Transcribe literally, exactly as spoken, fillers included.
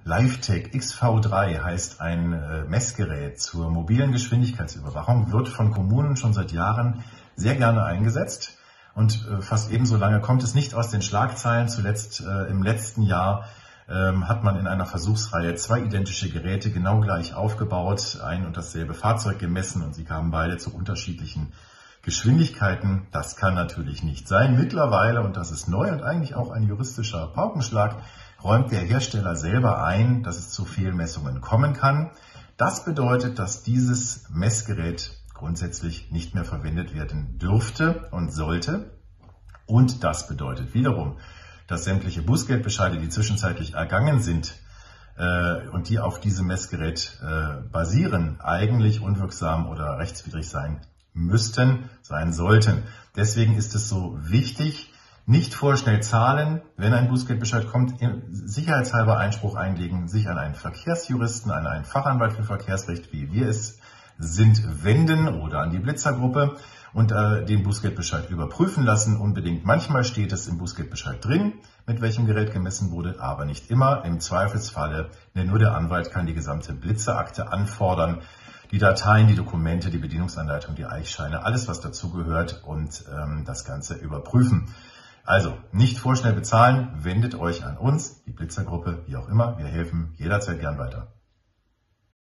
LiveTech X V drei heißt ein äh, Messgerät zur mobilen Geschwindigkeitsüberwachung, wird von Kommunen schon seit Jahren sehr gerne eingesetzt. Und äh, fast ebenso lange kommt es nicht aus den Schlagzeilen. Zuletzt äh, im letzten Jahr ähm, hat man in einer Versuchsreihe zwei identische Geräte genau gleich aufgebaut, ein und dasselbe Fahrzeug gemessen und sie kamen beide zu unterschiedlichen Geschwindigkeiten. Das kann natürlich nicht sein. Mittlerweile, und das ist neu und eigentlich auch ein juristischer Paukenschlag, räumt der Hersteller selber ein, dass es zu Fehlmessungen kommen kann. Das bedeutet, dass dieses Messgerät grundsätzlich nicht mehr verwendet werden dürfte und sollte. Und das bedeutet wiederum, dass sämtliche Bußgeldbescheide, die zwischenzeitlich ergangen sind äh, und die auf diesem Messgerät äh, basieren, eigentlich unwirksam oder rechtswidrig sein müssten, sein sollten. Deswegen ist es so wichtig, nicht vorschnell zahlen, wenn ein Bußgeldbescheid kommt, sicherheitshalber Einspruch einlegen, sich an einen Verkehrsjuristen, an einen Fachanwalt für Verkehrsrecht, wie wir es sind, wenden oder an die Blitzergruppe und äh, den Bußgeldbescheid überprüfen lassen, unbedingt. Manchmal steht es im Bußgeldbescheid drin, mit welchem Gerät gemessen wurde, aber nicht immer. Im Zweifelsfalle, denn nur der Anwalt kann die gesamte Blitzerakte anfordern, die Dateien, die Dokumente, die Bedienungsanleitung, die Eichscheine, alles was dazugehört und ähm, das Ganze überprüfen. Also nicht vorschnell bezahlen, wendet euch an uns, die Blitzergruppe, wie auch immer. Wir helfen jederzeit gern weiter.